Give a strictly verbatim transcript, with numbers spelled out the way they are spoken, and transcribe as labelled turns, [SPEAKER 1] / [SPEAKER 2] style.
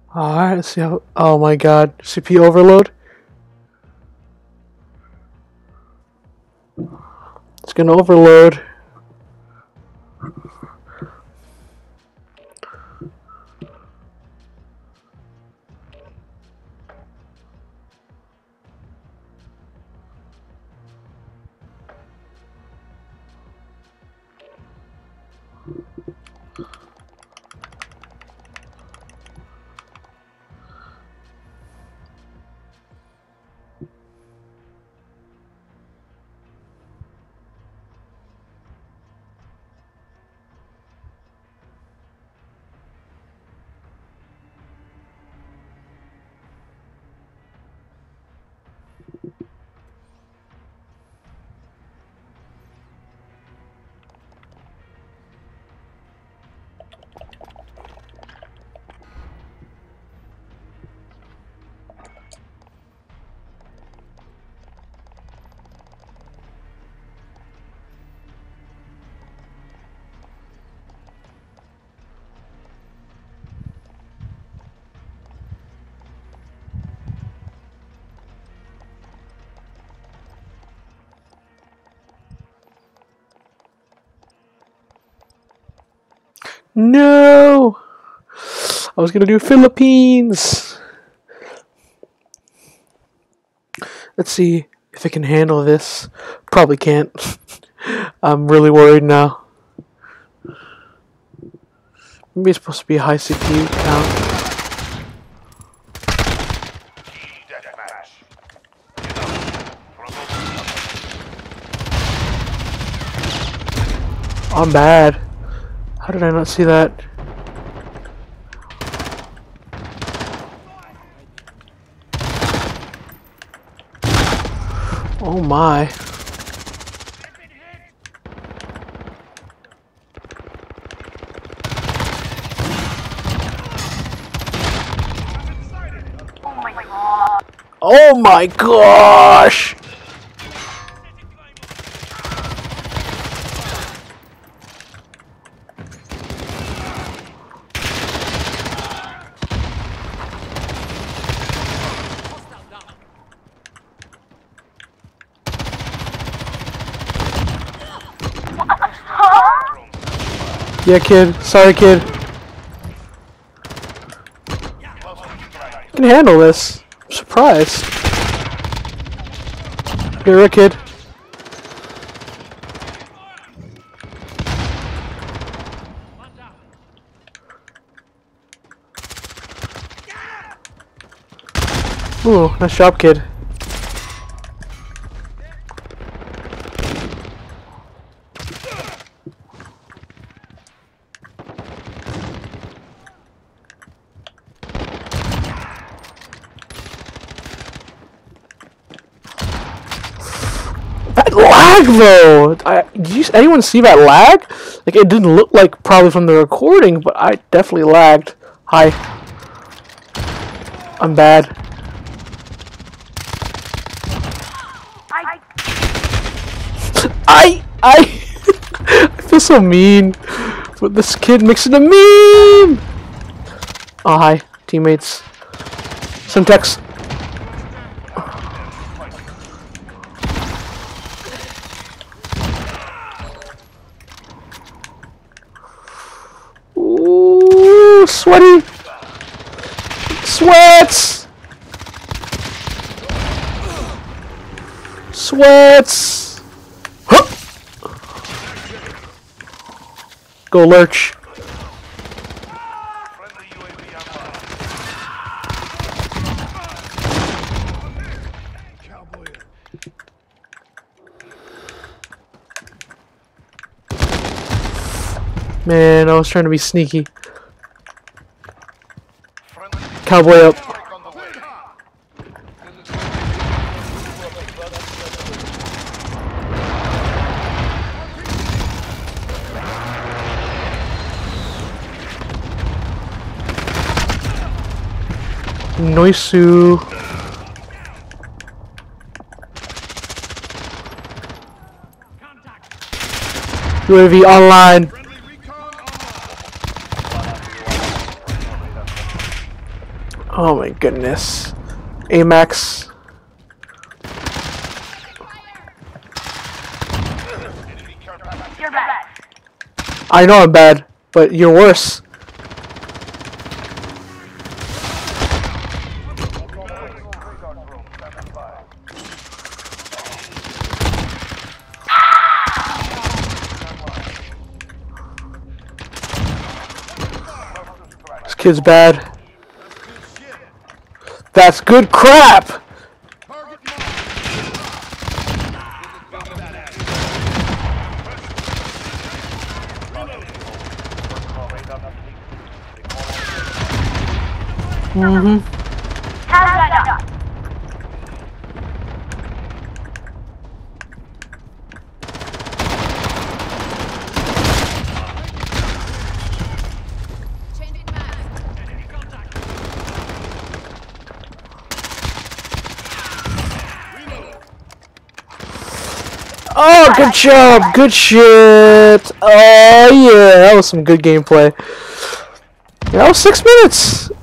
[SPEAKER 1] Alright, let's see how. Oh my god. C P U overload? It's gonna overload. No! I was gonna do Philippines! Let's see if it can handle this. Probably can't. I'm really worried now. Maybe it's supposed to be a high C P U count. I'm bad. How did I not see that? Oh my. Oh my gosh! Yeah, kid. Sorry, kid. You can handle this. I'm surprised. You're a kid. Ooh, nice job, kid. That lag though! I, did you, anyone see that lag? Like, it didn't look like probably from the recording, but I definitely lagged. Hi. I'm bad. I I I feel so mean, but this kid makes it a meme. Oh hi, teammates. Semtex. Ooh, sweaty. Sweats. Sweats. Huh. Go lurch. Man, I was trying to be sneaky. Cowboy up. Noisu. U A V online. Oh my goodness. A-Max.
[SPEAKER 2] You're bad.
[SPEAKER 1] I know I'm bad, but you're worse. This kid's bad. That's good crap! Mm-hmm.
[SPEAKER 2] How's that done?
[SPEAKER 1] Oh, good job! Good shit! Oh yeah, that was some good gameplay. That was six minutes!